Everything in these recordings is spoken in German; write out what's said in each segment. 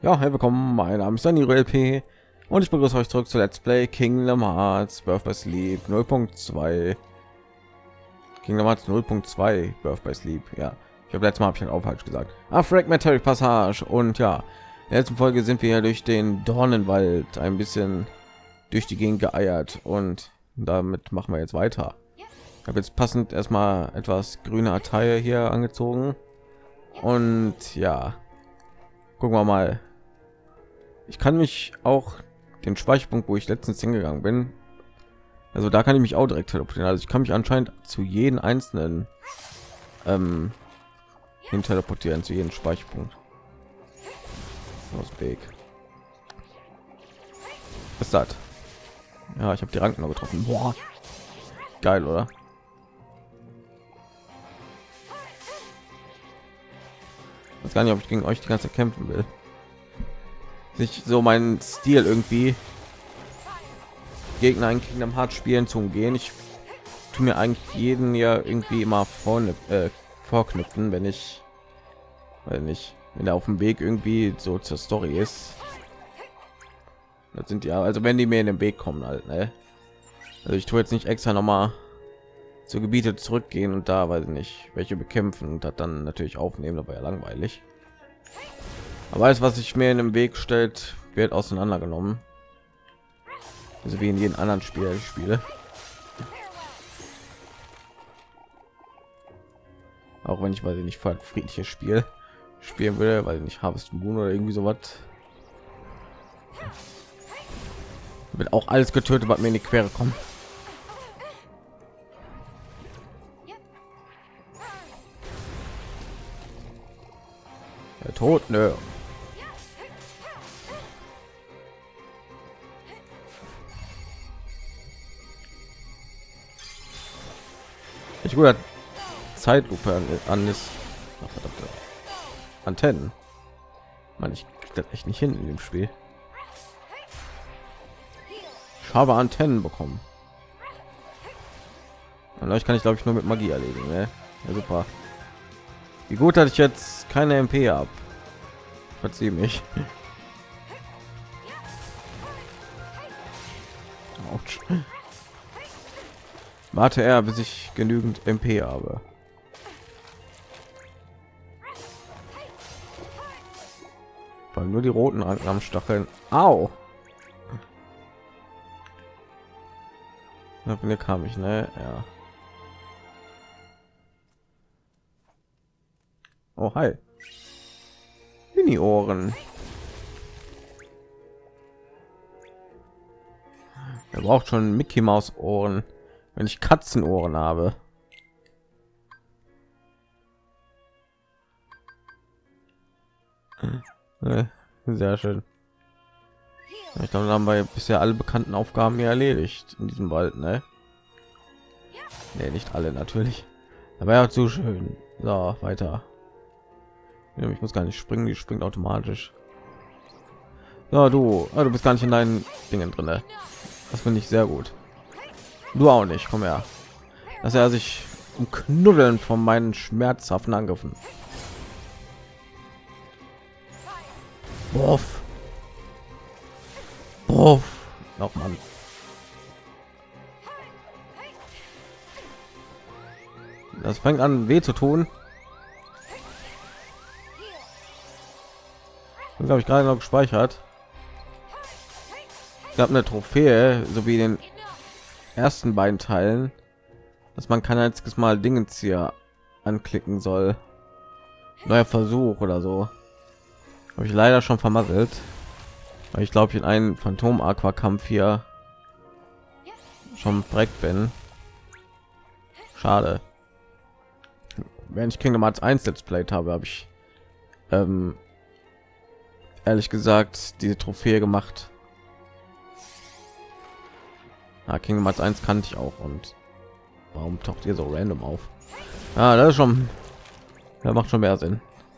Ja, hey, willkommen, mein Name ist Daniro LP und ich begrüße euch zurück zu Let's Play Kingdom Hearts Birth by Sleep 0.2. Kingdom Hearts 0.2 Birth by Sleep. Ja, ich habe letztes Mal auch falsch gesagt. Fragmentary Passage. Und ja, in der letzten Folge sind wir ja durch den Dornenwald ein bisschen durch die Gegend geeiert und damit machen wir jetzt weiter. Ich habe jetzt passend erstmal etwas grüne Attire hier angezogen und ja, gucken wir mal. Ich kann mich auch den Speicherpunkt, wo ich letztens hingegangen bin, also da kann ich mich auch direkt teleportieren. Also ich kann mich anscheinend zu jedem einzelnen hin teleportieren, zu jedem Speicherpunkt. Aus Weg. Was ist das? Ja, ich habe die Ranken noch getroffen. Boah, geil, oder? Ich weiß gar nicht, ob ich gegen euch die ganze Zeit kämpfen will. Nicht so mein Stil irgendwie, Gegner in Kingdom Hearts spielen zu umgehen. Ich tue mir eigentlich jeden ja irgendwie immer vorknüpfen, wenn ich, wenn er auf dem Weg irgendwie so zur Story ist. Das sind ja, also wenn die mir in den Weg kommen halt, ne? Also ich tue jetzt nicht extra noch mal zu Gebiete zurückgehen und da, weiß ich nicht, welche bekämpfen und das dann natürlich aufnehmen, aber ja langweilig. Aber alles, was sich mir in den Weg stellt, wird auseinandergenommen. Also wie in jedem anderen Spiel ich spiele. Auch wenn ich, weiß ich nicht, voll friedliches Spiel spielen will, weil ich nicht Harvest Moon oder irgendwie sowas. Wird auch alles getötet, was mir in die Quere kommt. Der Tod, nö. Ich würde Zeitlupe an ist. Ach, verdammte Antennen. Man, ich krieg das echt nicht hin in dem Spiel. Ich habe Antennen bekommen. Und euch kann ich, glaube ich, nur mit Magie erledigen. Ne? Ja, super. Wie gut, dass ich jetzt keine MP habe. Verzieh mich. Autsch. Warte er, bis ich genügend MP habe. Weil nur die roten Ranken am Stacheln. Au! Von mir kam ich, ne? Ja. Oh, hi. Mini-Ohren. Er braucht schon Mickey Maus Ohren, wenn ich Katzenohren habe. Sehr schön. Ich glaube, dann haben wir bisher alle bekannten Aufgaben hier erledigt in diesem Wald, ne? Nee, nicht alle natürlich. Aber ja, zu schön. So, weiter. Ja, ich muss gar nicht springen, die springt automatisch. Ja, du bist gar nicht in deinen Dingen drin. Ne? Das finde ich sehr gut. Du auch nicht, komm her. Dass er sich umknuddeln von meinen schmerzhaften Angriffen. Boff. Boff. Noch Mann. Das fängt an weh zu tun. Das habe ich gerade noch gespeichert. Ich habe eine Trophäe, so wie den ersten beiden Teilen, dass man kein einziges Mal Dingens hier anklicken soll. Neuer Versuch oder so. Habe ich leider schon vermasselt, weil ich glaube, ich in einen Phantom Aqua Kampf hier schon direkt bin. Schade. Wenn ich Kingdom Hearts 1 Let's Play habe, habe ich ehrlich gesagt diese Trophäe gemacht. Kingdom Hearts 1 kannte ich auch, und warum taucht ihr so random auf? Das ist schon, das macht schon mehr Sinn.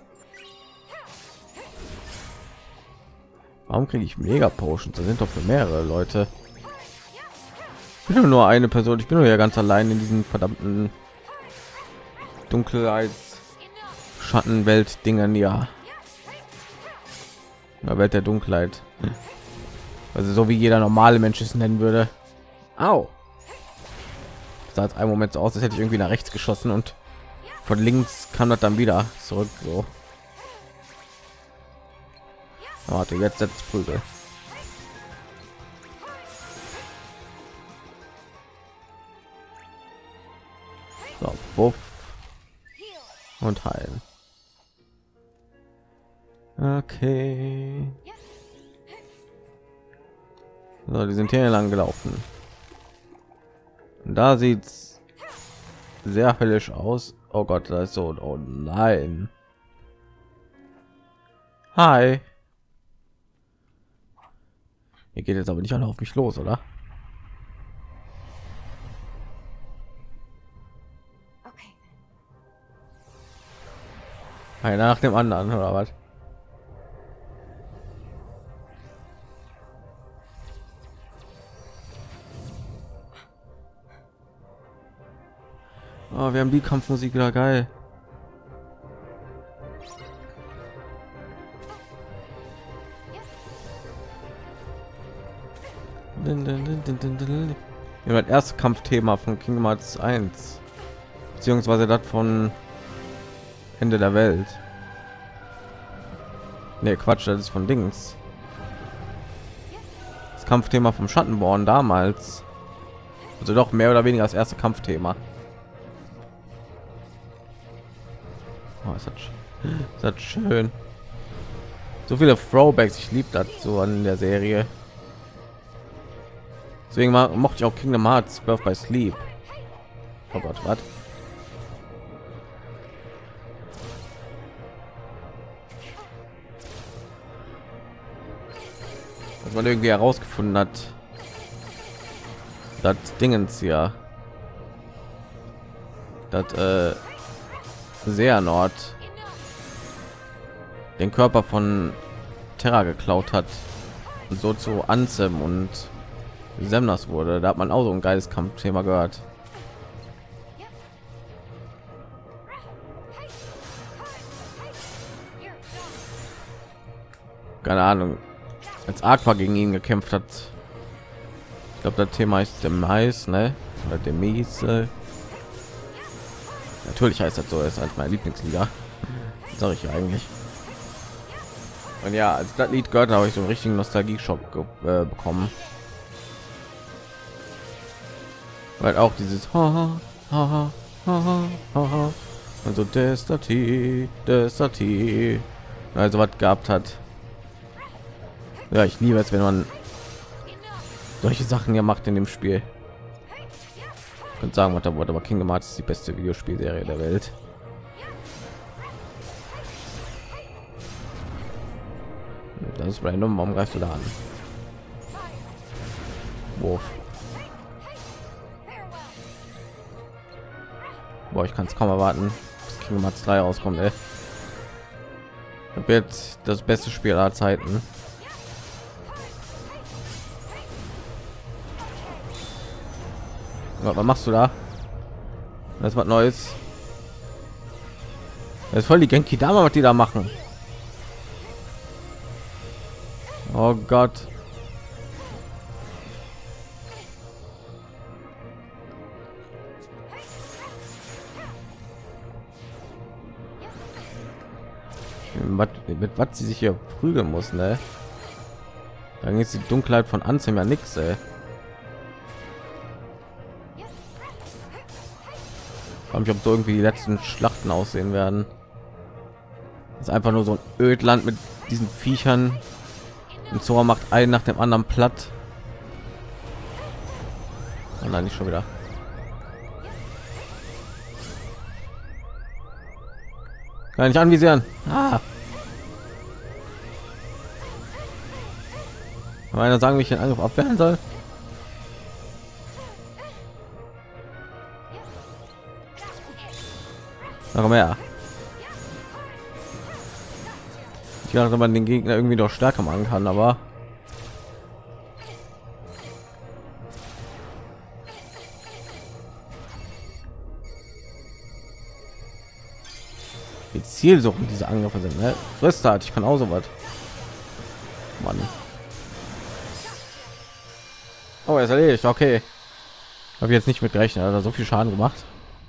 Warum kriege ich Mega Potions? Das sind doch für mehrere Leute. Ich bin nur eine Person. Ich bin nur ja ganz allein in diesen verdammten Dunkelheit Schattenwelt Dingen. Ja, der Welt der Dunkelheit. Also so wie jeder normale Mensch es nennen würde. Au. Das sah jetzt einen Moment so aus, als hätte ich irgendwie nach rechts geschossen und von links kam das dann wieder zurück. So. Warte, jetzt setzt Prügel. So, buff und heilen. Okay. So, die sind hier lang gelaufen. Und da sieht's sehr höllisch aus. Oh Gott, da ist so. Oh nein. Hi. Ihr geht jetzt aber nicht alle auf mich los, oder? Einer nach dem anderen, oder was? Oh, wir haben die Kampfmusik wieder, geil. Ja, das erste Kampfthema von Kingdom Hearts 1 beziehungsweise das von Ende der Welt. Ne, Quatsch, das ist von Dings. Das Kampfthema vom Schattenborn damals. Also doch mehr oder weniger das erste Kampfthema. Oh, ist das schön. So viele Throwbacks, ich liebe das so an der Serie. Deswegen mochte ich auch Kingdom Hearts Birth by Sleep. Oh Gott, was? Dass man irgendwie herausgefunden hat, das Dingens hier, das sehr Nord den Körper von Terra geklaut hat und so zu Ansem und Semnas wurde. Da hat man auch so ein geiles Kampfthema gehört. Keine Ahnung, als Aqua gegen ihn gekämpft hat. Ich glaube, das Thema ist der Mais, ne? Oder der Mies. Natürlich heißt das so, ist halt meine Lieblingsliga. Sage ich ja eigentlich. Und ja, als das Lied gehört, habe ich so einen richtigen Nostalgie-Schock bekommen. Weil auch dieses und so Destati, also was gehabt hat. Ja, ich liebe es, wenn man solche Sachen ja macht in dem Spiel. Ich könnte sagen, was da wurde, aber Kingdom Hearts ist die beste Videospielserie der Welt. Das ist random. Warum greifst du da an? Wurf. Boah, ich kann es kaum erwarten, bis Kingdom Hearts 3 rauskommt. Ey. Das wird das beste Spiel aller Zeiten. Was machst du da? Das ist was Neues. Das ist voll die Genki Dama, was die da machen. Oh Gott. Mit was sie sich hier prügeln muss, ne? Dann ist die Dunkelheit von Ansem ja nix, ey. Ich ob so irgendwie die letzten Schlachten aussehen werden. Das ist einfach nur so ein Ödland mit diesen Viechern. Und Sora macht einen nach dem anderen platt. Und dann nicht schon wieder. Kann ich anvisieren. Ah. Einer sagen, wie ich den Angriff abwehren soll. Noch mehr. Ich dachte, man den Gegner irgendwie doch stärker machen kann, aber die Zielsuchen diese Angriffe sind, ne? Frisst hat, ich kann auch so was. Mann. Oh, er ist erledigt. Okay. Habe jetzt nicht mit gerechnet, hat er so viel Schaden gemacht.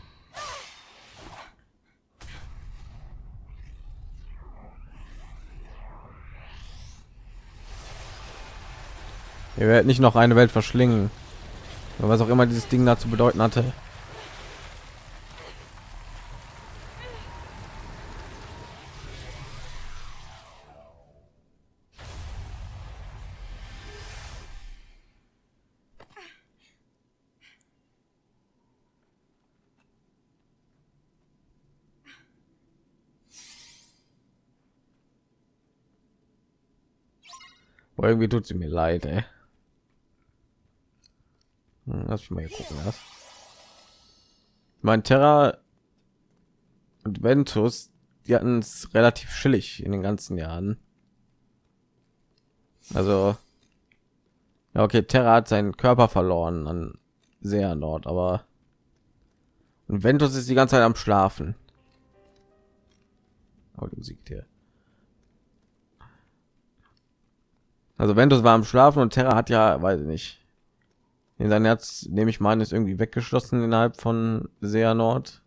Ihr werdet nicht noch eine Welt verschlingen. Was auch immer dieses Ding da zu bedeuten hatte. Aber irgendwie tut sie mir leid, ey. Lass mich mal hier gucken. Was? Mein Terra und Ventus, die hatten es relativ chillig in den ganzen Jahren. Also, ja, okay, Terra hat seinen Körper verloren an sehr Nord, aber und Ventus ist die ganze Zeit am Schlafen. Oh, die Musik hier. Also Ventus war am Schlafen und Terra hat ja, weiß ich nicht, in sein Herz, nehme ich mal an, ist irgendwie weggeschlossen innerhalb von Sea Nord,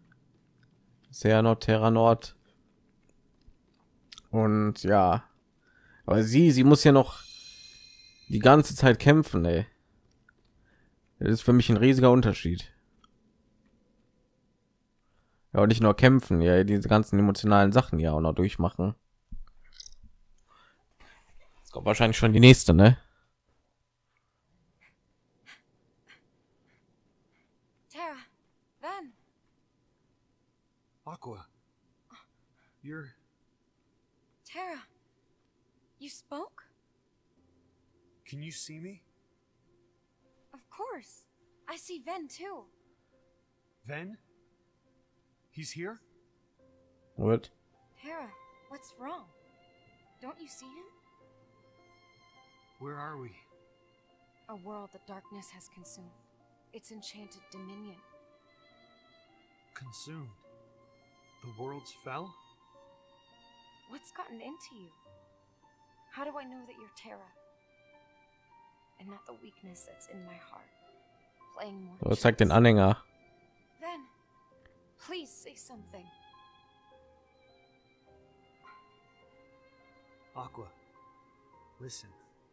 Terra Nord. Und ja, aber sie muss ja noch die ganze Zeit kämpfen, ey. Das ist für mich ein riesiger Unterschied. Ja, und nicht nur kämpfen, ja, diese ganzen emotionalen Sachen ja auch noch durchmachen. Jetzt kommt wahrscheinlich schon die nächste, ne? Terra, Ven. Aqua, you're... Terra, you spoke? Can you see me? Of course. I see Ven too. Ven? He's here? What? Terra, what's wrong? Don't you see him? Where are we? A world that darkness has consumed. Its enchanted dominion. Consumed. The worlds fell? What's gotten into you? How do I know that you're Terra? And not the weakness that's in my heart. Playing more So, zeig den chess. Anhänger. Ven, please say something. Aqua, listen.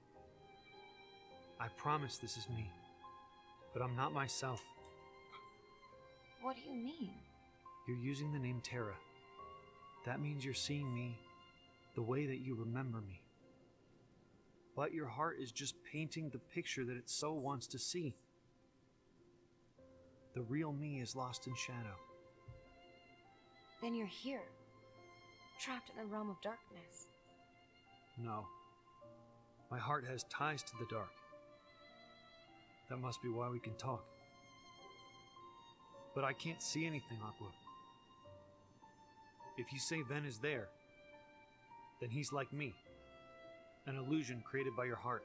I promise this is me, but I'm not myself. What do you mean? You're using the name Terra. That means you're seeing me the way that you remember me. But your heart is just painting the picture that it so wants to see. The real me is lost in shadow. Then you're here, trapped in the realm of darkness. No. My heart has ties to the dark. That must be why we can talk. But I can't see anything, Aqua. If you say Ven is there, then he's like me. An illusion created by your heart.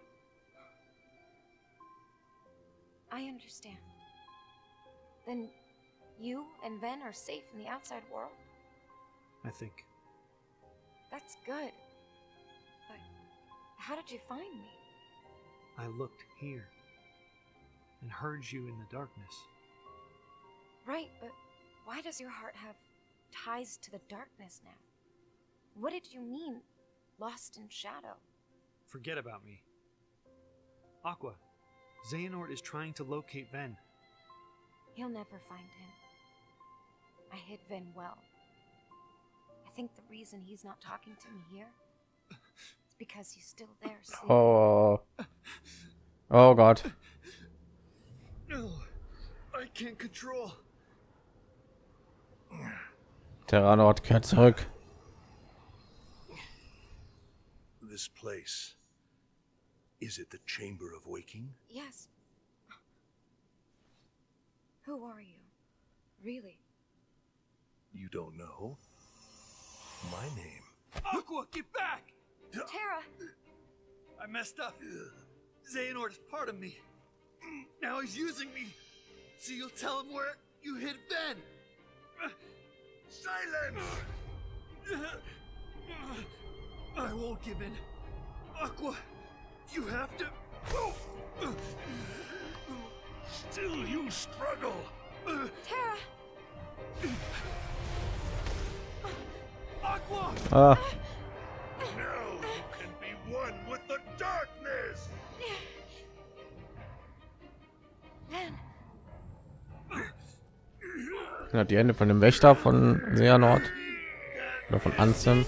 I understand. Then you and Ven are safe in the outside world? I think. That's good. But how did you find me? I looked here and heard you in the darkness. Right, but why does your heart have ties to the darkness now? What did you mean, lost in shadow? Forget about me. Aqua, Xehanort is trying to locate Ven. He'll never find him. I hid Ven well. I think the reason he's not talking to me here is because he's still there sleeping. Oh God. No, I can't control. Terra Nord kehrt zurück. This place. Is it the Chamber of Waking? Yes. Who are you? Really? You don't know? My name. Aqua, get back! Terra! I messed up. Xehanort is part of me. Now he's using me. So you'll tell him where you hid Ben. Silence! I won't give in. Aqua, you have to. Still, you struggle. Terra! Aqua, Ah, now you can be one with the darkness. Ven! ja, die Hände von dem Wächter von Xehanort oder von Ansem.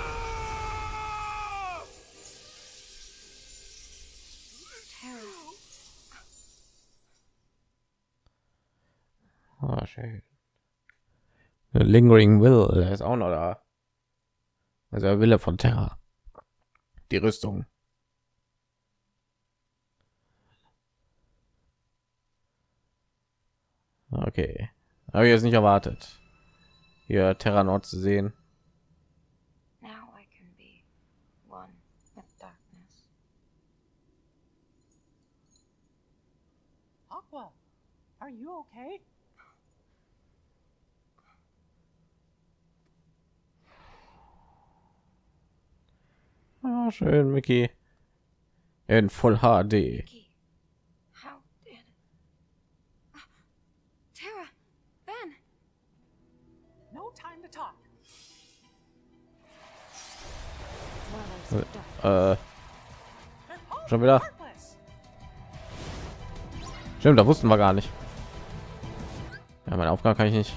Terra. Ah, schön. Der Lingering Will, der ist auch noch da. Also der Wille von Terra. Die Rüstung. Okay. Habe ich jetzt nicht erwartet, hier Terranort zu sehen. Now I can be one with darkness. Aqua, are you okay? Ah, schön, Mickey. In Full HD. Key. How did... Terra! Ven! No time to talk. Dwellers of dark. They're all Schon wieder? heartless. Stimmt, da wussten wir gar nicht. Ja, meine Aufgabe kann ich nicht.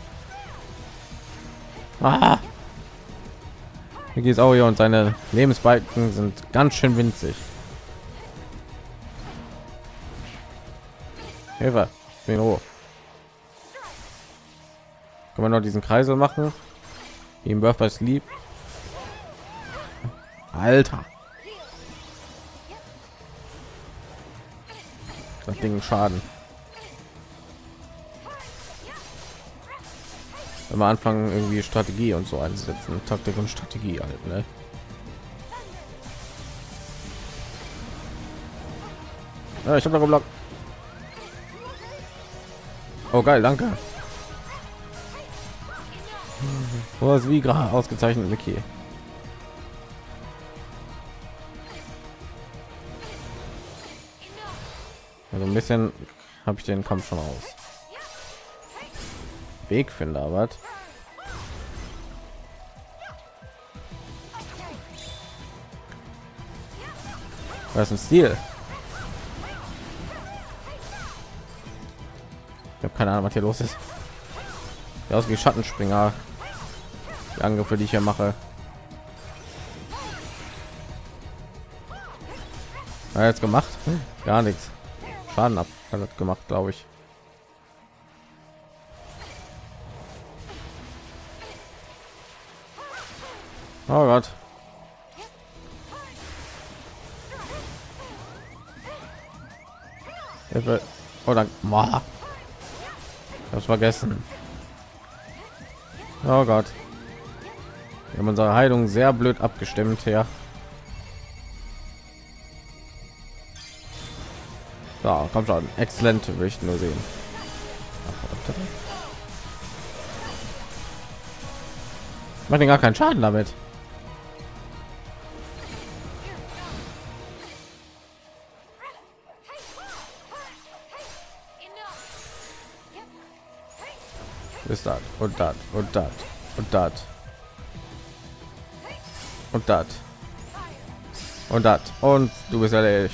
Ah! Hier geht's auch hier und seine Lebensbalken sind ganz schön winzig. Hilfe, ich bin hoch. Können wir noch diesen Kreisel machen? Ihm Birth by Sleep. Alter. Das Ding Schaden. Wenn wir anfangen irgendwie Strategie und so einsetzen, Taktik und Strategie halt, ne? Ja, ich habe da geblockt. Oh geil, danke. Oh, ist wie gerade ausgezeichnet, Mickey. Also ein bisschen habe ich den Kampf schon aus. Wegfinder, was? Was ist ein Stil? Ich habe keine Ahnung, was hier los ist. Ja, aus wie Schattenspringer. Die Angriffe, die ich hier mache. Ja, jetzt gemacht? Gar nichts. Schaden ab hat das gemacht, glaube ich. Oh Gott. Hilfe. Oh, dann. Boah. Ich hab's vergessen. Oh Gott. Wir haben unsere Heilung sehr blöd abgestimmt hier. So, komm schon. Exzellent, will ich nur sehen. Macht den gar keinen Schaden damit. Ist das und das und das und das und das und das und du bist erledigt.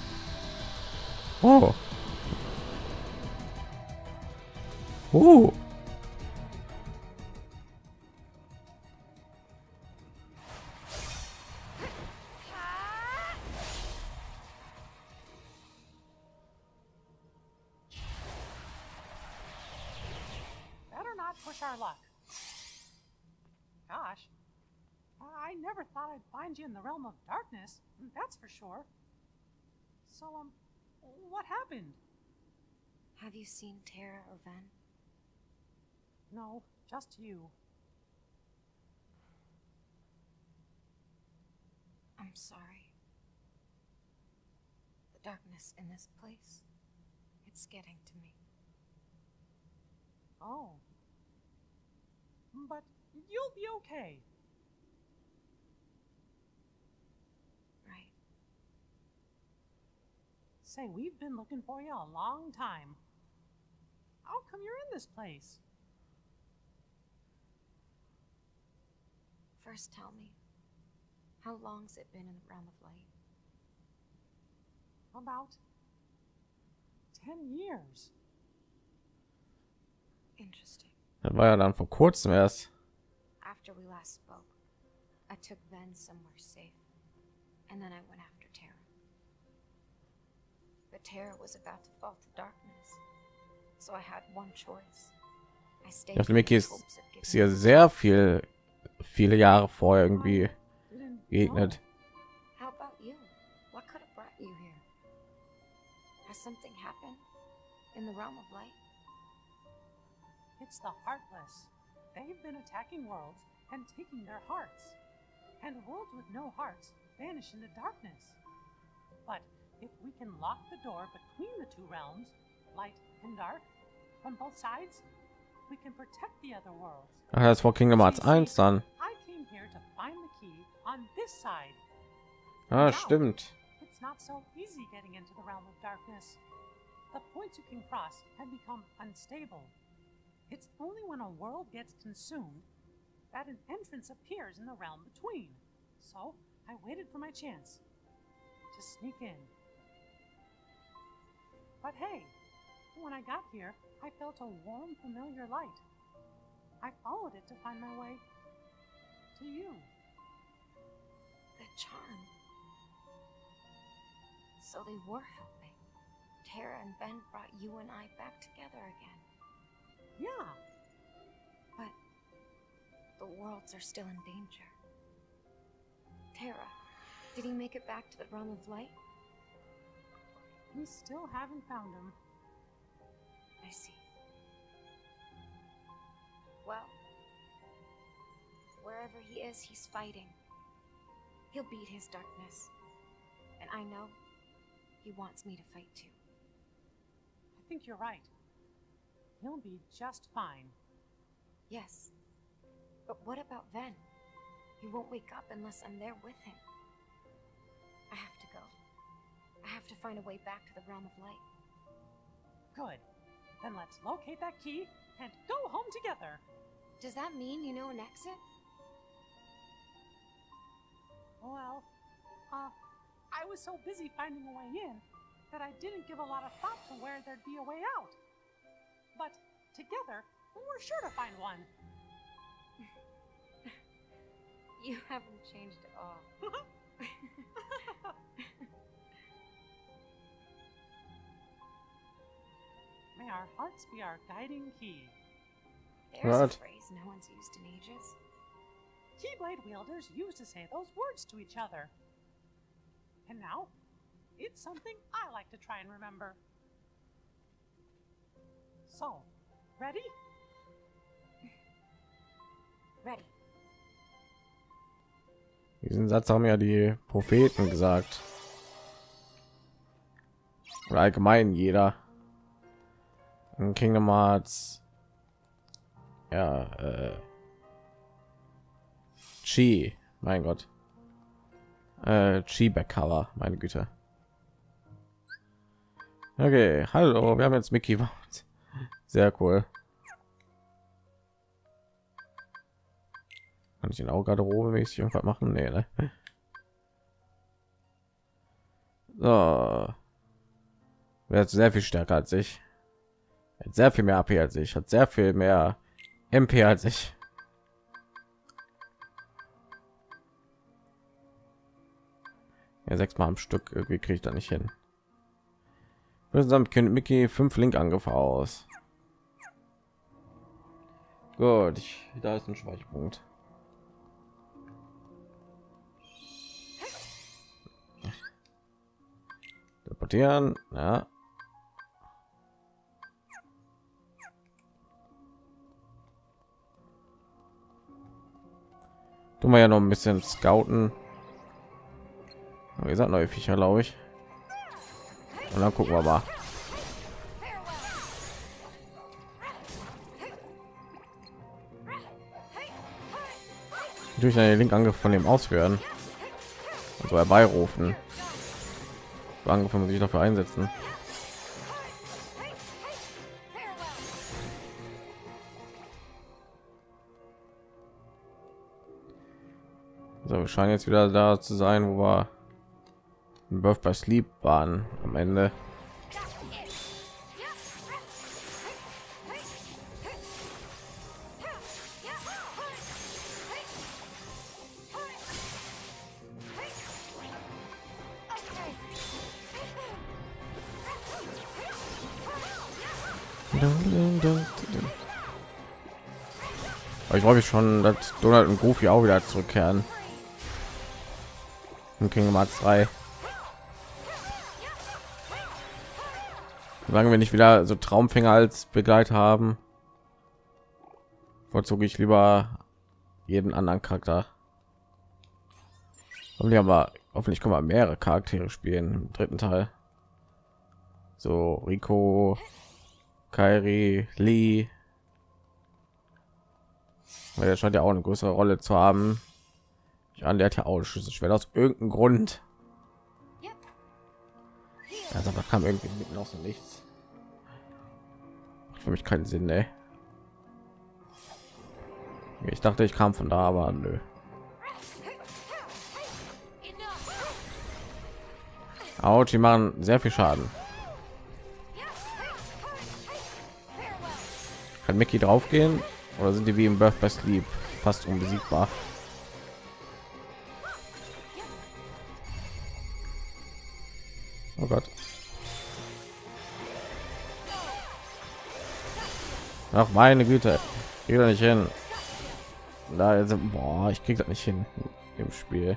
Oh. Better not push our luck. Gosh, I never thought I'd find you in the realm of darkness. That's for sure. So, what happened? Have you seen Terra or Ven? No, just you. I'm sorry. The darkness in this place, it's getting to me. Oh. But you'll be okay. Right. say we've been looking for you a long time. How come you're in this place? First, tell me, how long's it been in the Realm of Light? About 10 years. Interesting. Das war ja dann vor kurzem erst. After we last spoke, I took Ven somewhere safe, and then I went after Terra. But Terra was about to fall to darkness, so I had one choice. I stayed Ja, für here Mickey in ist hopes of ist getting ja sehr viele Jahre vorher irgendwie Didn't begegnet. How about you? What could have brought you here? Has something happened in the Realm of Light? It's the Heartless. They've been attacking worlds and taking their hearts. And worlds with no hearts vanish into darkness. But if we can lock the door between the two realms, light and dark, from both sides, we can protect the other worlds. Ach, das war Kingdom Hearts 1 dann. I came here to find the key on this side. Ah, Now, stimmt. It's not so easy getting into the realm of darkness. The points you can cross have become unstable. It's only when a world gets consumed that an entrance appears in the realm between. So I waited for my chance to sneak in. But hey, when I got here, I felt a warm, familiar light. I followed it to find my way to you. The charm. So they were helping. Terra and Ben brought you and I back together again. Yeah, But the worlds are still in danger. Terra, did he make it back to the Realm of Light? we still haven't found him. I see. Well, wherever he is, he's fighting. He'll beat his darkness. And I know he wants me to fight too. I think you're right. He'll be just fine. Yes. But what about Ven? He won't wake up unless I'm there with him. I have to go. I have to find a way back to the Realm of Light. Good. Then let's locate that key and go home together. Does that mean you know an exit? Well, I was so busy finding a way in that I didn't give a lot of thought to where there'd be a way out. But together, we're sure to find one. You haven't changed at all. May our hearts be our guiding key. There's a Right. phrase no one's used in ages. Keyblade wielders used to say those words to each other. And now, it's something I like to try and remember. So, ready? Ready. Diesen Satz haben ja die Propheten gesagt. Oder allgemein jeder. In Kingdom Hearts. Ja, Chi, mein Gott. Chi Backcover, meine Güte. Okay, hallo, wir haben jetzt Mickey Mouse. Sehr cool. Kann ich ihn auch Garderobe mäßig irgendwas machen? Nee, ne? So. Er ist sehr viel stärker als ich. Er hat sehr viel mehr AP als ich. Hat sehr viel mehr MP als ich. Ja, 6-mal am Stück. Irgendwie kriege ich da nicht hin. Insgesamt kennt Mickey 5 Link-Angriffe aus. Gut, da ist ein Schweichpunkt. Deportieren, ja. Tun wir ja noch ein bisschen scouten. Wie gesagt, neue Viecher, glaube ich. Und dann gucken wir mal. Durch einen Link-Angriff von dem ausführen und so herbeirufen. angefangen, sich dafür einsetzen. So, wir scheinen jetzt wieder da zu sein, wo wir in Birth by Sleep waren am Ende. Aber ich glaube schon, dass Donald und Goofy auch wieder zurückkehren. In Kingdom Hearts 3. Solange wir nicht wieder so Traumfänger als Begleiter haben, vorzuge ich lieber jeden anderen Charakter. Aber hoffentlich können wir mehrere Charaktere spielen im dritten Teil. So Rico, Kairi, Lee. Weil der scheint ja auch eine größere Rolle zu haben. Der hat ja auch ein Schlüsselschwert aus irgendeinem Grund. Also da kam irgendwie mitten aus dem Nichts. Macht für mich keinen Sinn, ey. Ich dachte, ich kam von da, aber nö. Autsch, die machen sehr viel Schaden. Kann Mickey draufgehen oder sind die wie im Birth by Sleep fast unbesiegbar? Oh Gott. Ach meine Güte, geht da nicht hin. Da jetzt, boah, ich krieg das nicht hin im Spiel.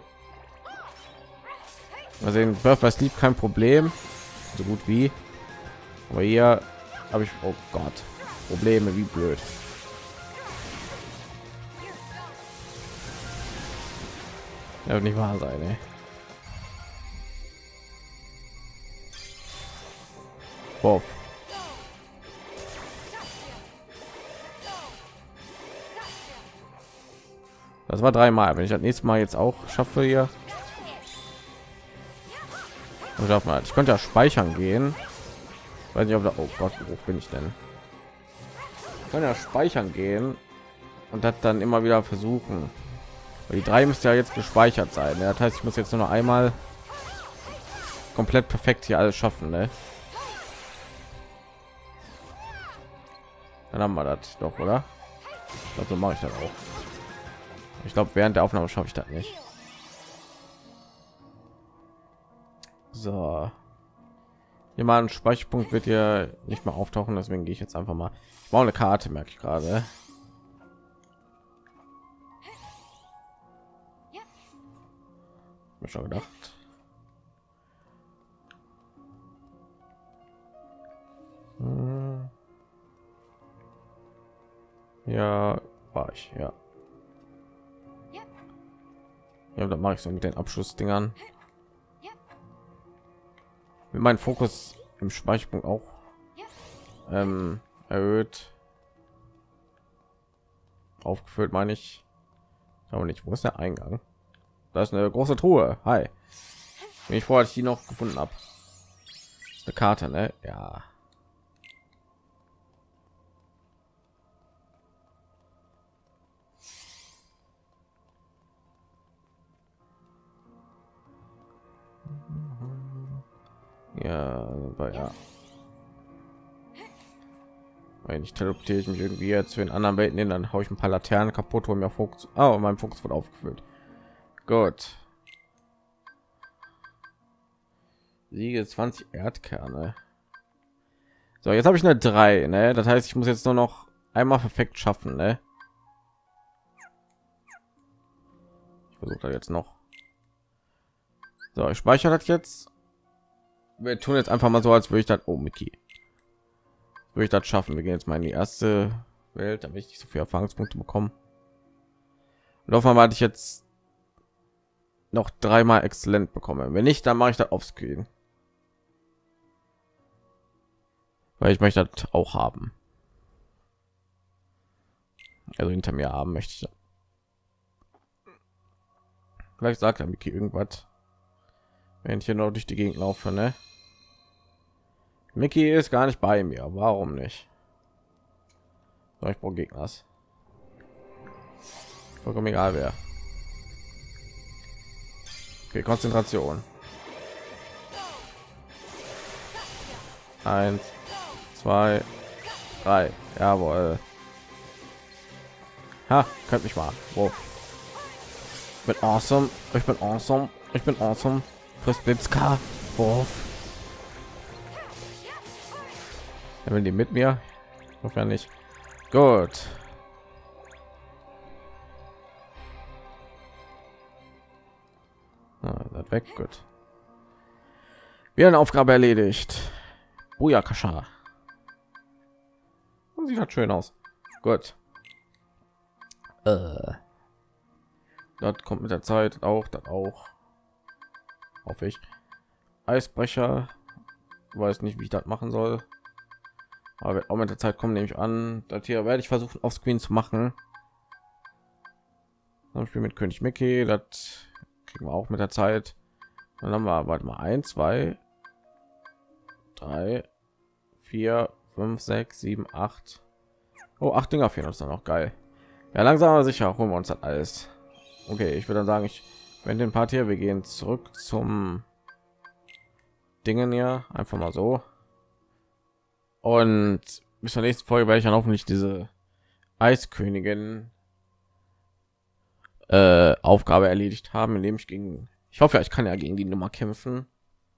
Mal sehen, Birth by Sleep kein Problem, so gut wie. Aber hier habe ich, oh Gott, Probleme wie blöd. Ja, wird nicht wahr sein, ey. Wow. Das war dreimal. Wenn ich das nächste Mal jetzt auch schaffe hier, ich könnte ja speichern gehen. Weiß nicht, ob da, oh Gott, wo bin ich denn? Ich kann ja speichern gehen und das dann immer wieder versuchen. Weil die 3 müsste ja jetzt gespeichert sein. Das heißt, ich muss jetzt nur noch einmal komplett perfekt hier alles schaffen, ne? Dann haben wir das doch, oder? Also mache ich das auch. Ich glaube, während der Aufnahme schaffe ich das nicht. So. Hier mal ein Speicherpunkt wird ja nicht mehr auftauchen, deswegen gehe ich jetzt einfach mal. Ich brauche eine Karte, merke ich gerade. Mir schon gedacht. Ja, war ich, ja. Ja, dann mache ich so mit den Abschlussdingern. Mit meinem Fokus im Speicherpunkt auch erhöht. Aufgefüllt, meine ich. Aber nicht, wo ist der Eingang? Da ist eine große Truhe. Hi. Bin ich froh, dass ich die noch gefunden habe. Eine Karte, ne? Ja. Ja, aber ja. Wenn ich teleportiere ich mich irgendwie jetzt zu den anderen Welten hin, dann haue ich ein paar Laternen kaputt, hole mir Fokus. Oh, mein Fokus wird aufgefüllt. Gut. Siege 20 Erdkerne. So, jetzt habe ich eine 3, ne? Das heißt, ich muss jetzt nur noch einmal perfekt schaffen, ne? Ich versuche das jetzt noch. So, ich speichere das jetzt. Wir tun jetzt einfach mal so, als würde ich das, oh Mickey, würde ich das schaffen. Wir gehen jetzt mal in die erste Welt, damit ich nicht so viele Erfahrungspunkte bekommen. Und auf einmal hatte ich jetzt noch 3-mal exzellent bekommen. Wenn nicht, dann mache ich das offscreen, weil ich möchte das auch haben. Also hinter mir haben möchte ich das. Vielleicht sagt er Mickey irgendwas, wenn ich hier noch durch die Gegend laufe, ne? Mickey ist gar nicht bei mir. Warum nicht? So, ich brauche Gegners. Vollkommen egal wer. Okay, Konzentration. 1, 2, 3. Jawohl. Ha, könnt mich mal. Wow. Ich bin awesome. Ich bin awesome. Ich bin awesome. Frisst Blitzka. Wurf. Wenn die mit mir? Ich hoffe ja nicht. Gut. Das weg. Gut. Wir eine Aufgabe erledigt. Booyakasha. Sieht halt schön aus. Gut. Das kommt mit der Zeit auch. Das auch. Hoffe ich. Eisbrecher. Weiß nicht, wie ich das machen soll. Aber wird auch mit der Zeit kommen, nehme ich an. Das hier werde ich versuchen, auf Screen zu machen. Dann Spiel mit König Mickey. Das kriegen wir auch mit der Zeit. Dann haben wir, warte mal, 1, 2, 3, 4, 5, 6, 7, 8. Oh, 8 Dinger fehlen uns dann noch. Geil. Ja, langsam aber sicher holen wir uns das alles. Okay, ich würde dann sagen, ich wenn den Part hier, wir gehen zurück zum Dingen hier, einfach mal so. Und bis zur nächsten Folge werde ich dann hoffentlich diese Eiskönigin Aufgabe erledigt haben, indem ich gegen, ich hoffe, ich kann ja gegen die Nummer kämpfen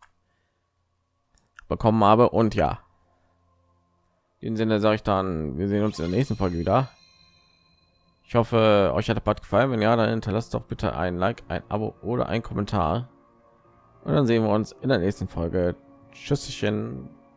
bekommen habe. Und ja, in dem Sinne sage ich dann, wir sehen uns in der nächsten Folge wieder. Ich hoffe, euch hat der Part gefallen. Wenn ja, dann hinterlasst doch bitte ein Like, ein Abo oder ein Kommentar. Und dann sehen wir uns in der nächsten Folge. Tschüsschen.